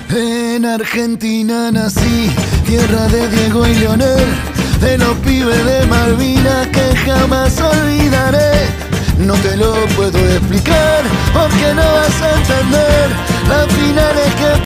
En Argentina nací, tierra de Diego y Leonel, de los pibes de Malvinas que jamás olvidaré. No te lo puedo explicar porque no vas a entender las finales que